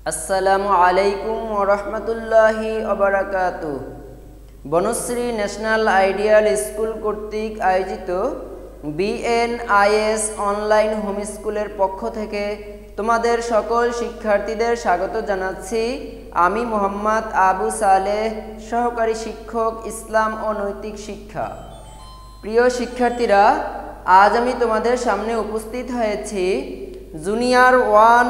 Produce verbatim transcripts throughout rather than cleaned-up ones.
আসসালামু আলাইকুম ওয়া রাহমাতুল্লাহি ওয়া বারাকাতুহু। বনশ্রী ন্যাশনাল আইডিয়াল স্কুল কর্তৃক আয়োজিত বিএনআইএস অনলাইন হোম স্কুলের পক্ষ থেকে তোমাদের সকল শিক্ষার্থীদের স্বাগত জানাচ্ছি। আমি মোহাম্মদ আবু সালেহ, সহকারী শিক্ষক, ইসলাম ও নৈতিক শিক্ষা। প্রিয় শিক্ষার্থীরা, আজ আমি তোমাদের সামনে উপস্থিত হয়েছি জুনিয়র ওয়ান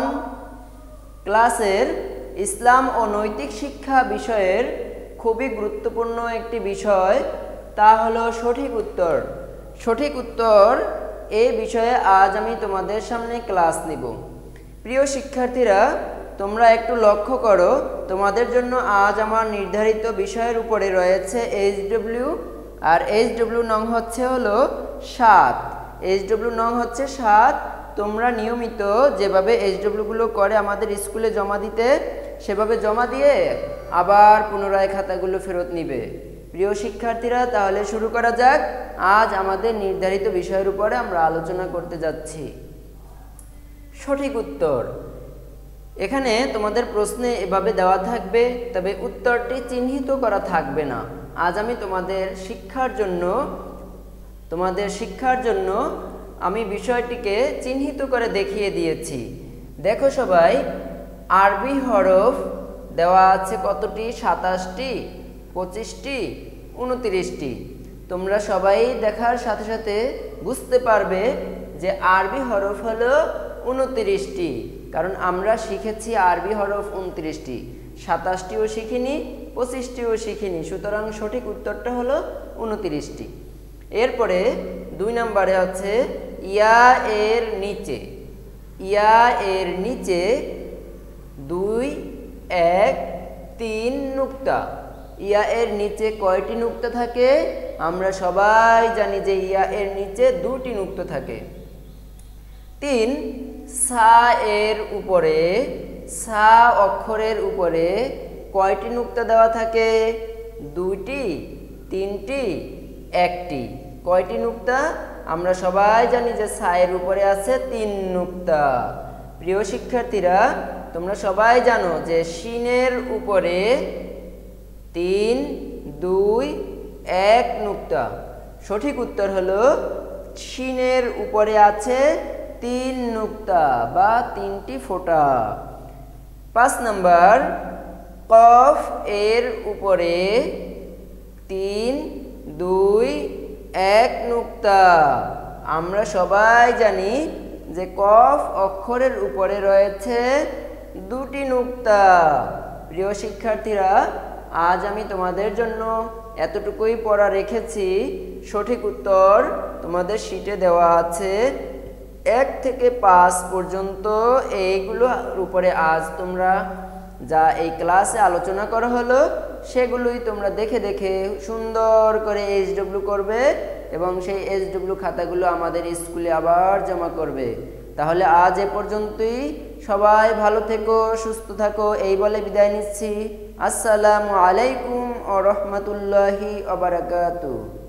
ক্লাসের ইসলাম ও নৈতিক শিক্ষা বিষয়ের খুবই গুরুত্বপূর্ণ একটি বিষয়, তা হলো সঠিক উত্তর। সঠিক উত্তর এই বিষয়ে আজ আমি তোমাদের সামনে ক্লাস নিব। প্রিয় শিক্ষার্থীরা, তোমরা একটু লক্ষ্য করো, তোমাদের জন্য আজ আমার নির্ধারিত বিষয়ের উপরে রয়েছে এইচডব্লিউ, আর এইচডব্লিউ নং হচ্ছে হলো সাত। এইচডব্লিউ নং হচ্ছে সাত। তোমরা নিয়মিত যেভাবে এইচডব্লিউগুলো করে আমাদের স্কুলে জমা দিতে, সেভাবে জমা দিয়ে আবার পুনরায় খাতাগুলো ফেরত নিবে। প্রিয় শিক্ষার্থীরা, তাহলে শুরু করা যাক। আজ আমাদের নির্ধারিত বিষয়ের উপরে আমরা আলোচনা করতে যাচ্ছি সঠিক উত্তর। এখানে তোমাদের প্রশ্নে এভাবে দেওয়া থাকবে, তবে উত্তরটি চিহ্নিত করা থাকবে না। আজ আমি তোমাদের শিক্ষার জন্য তোমাদের শিক্ষার জন্য আমি বিষয়টিকে চিহ্নিত করে দেখিয়ে দিয়েছি। দেখো সবাই, আরবি হরফ দেওয়া আছে কতটি? সাতাশটি, পঁচিশটি, উনত্রিশটি। তোমরা সবাই দেখার সাথে সাথে বুঝতে পারবে যে আরবি হরফ হলো উনত্রিশটি, কারণ আমরা শিখেছি আরবি হরফ উনত্রিশটি। সাতাশটিও শিখিনি, পঁচিশটিও শিখিনি, সুতরাং সঠিক উত্তরটা হলো উনত্রিশটি। এরপরে দুই নম্বরে আছে ইয়া এর নিচে। ইয়া এর নিচে দুই, এক, তিন নুক্তা। ইয়া এর নিচে কয়টি নুক্তা থাকে? আমরা সবাই জানি যে ইয়া এর নিচে দুটি নুক্তা থাকে। তিন, সা এর উপরে, সা অক্ষরের উপরে কয়টি নুক্তা দেওয়া থাকে? দুইটি, তিনটি, একটি। কয়টি নুক্তা? আমরা সবাই জানি যে সা এর উপরে আছে তিন নুক্তা। প্রিয় শিক্ষার্থীরা, তোমরা সবাই জানো যে শিনের উপরে তিন, দুই, এক নুক্তা। সঠিক উত্তর হলো শিনের উপরে আছে তিন নুক্তা বা তিনটি ফোঁটা। পাঁচ নাম্বার, কফ এর উপরে তিন, দুই, এক নুক্তা। আমরা সবাই জানি যে কফ অক্ষরের উপরে রয়েছে দুটি নুক্তা। প্রিয় শিক্ষার্থীরা, আজ আমি তোমাদের জন্য এতটুকুই পড়া রেখেছি। সঠিক উত্তর তোমাদের শিটে দেওয়া আছে। এক থেকে পাঁচ পর্যন্ত এইগুলোর উপরে আজ তোমরা যা এই ক্লাসে আলোচনা করা হলো সেগুলোই তোমরা দেখে দেখে সুন্দর করে এইচডব্লিউ করবে এবং সেই এইচডব্লিউ খাতাগুলো আমাদের স্কুলে আবার জমা করবে। তাহলে আজ এ পর্যন্তই। সবাই ভালো থেকো, সুস্থ থাকো, এই বলে বিদায় নিচ্ছি। আসসালামু আলাইকুম ওয়া রাহমাতুল্লাহি ওয়া বারাকাতুহু।